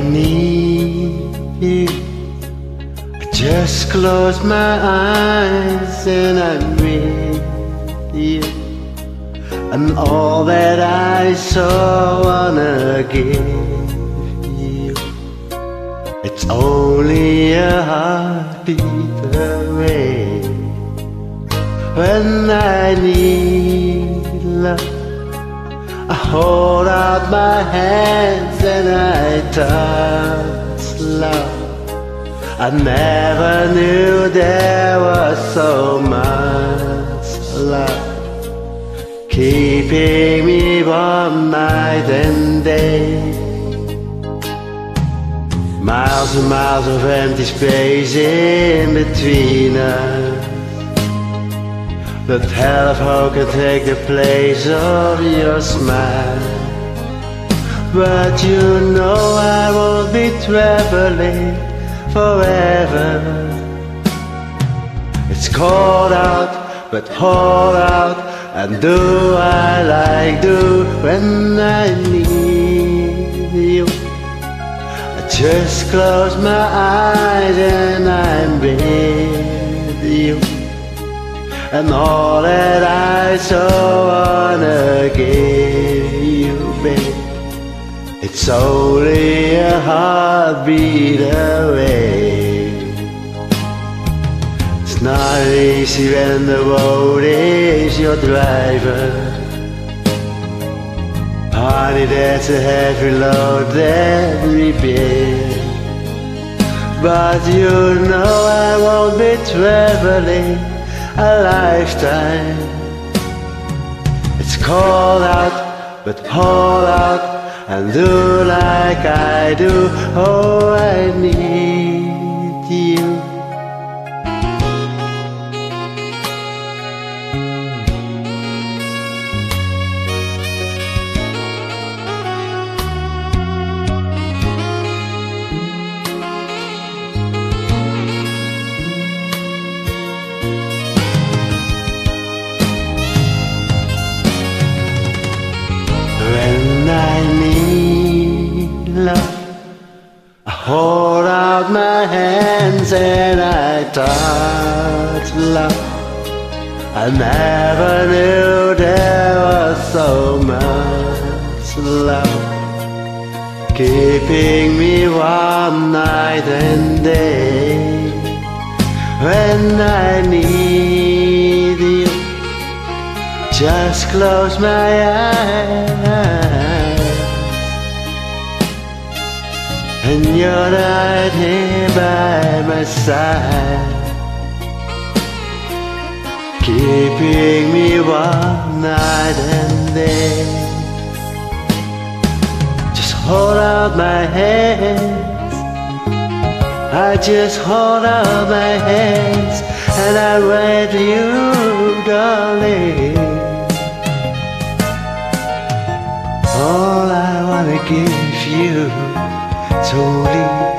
need you. I just close my eyes and I'm with you. And all that I so wanna give you, it's only a heartbeat away. When I need love, I hold out my hands and I touch love. I never knew there was so much love, keeping me warm night and day. Miles and miles of empty space in between us, but hell if hope can take the place of your smile. But you know I won't be traveling forever. It's cold out, but hold out, and do I like do when I need you. I just close my eyes and I'm with you. And all that I so wanna give you, babe, it's only a heartbeat away. It's not easy when the road is your driver. Honey, that's a heavy load that we bear. But you know I won't be traveling a lifetime. It's cold out, but hold out and do like I do. Oh, I need you. When I need love, I hold out my hands and I touch love. I never knew there was so much love, keeping me warm night and day. When I need you, just close my eyes, and you're right here by my side, keeping me warm night and day. Just hold out my hands, I just hold out my hands, and I wait for you, darling. All I wanna give you, it's only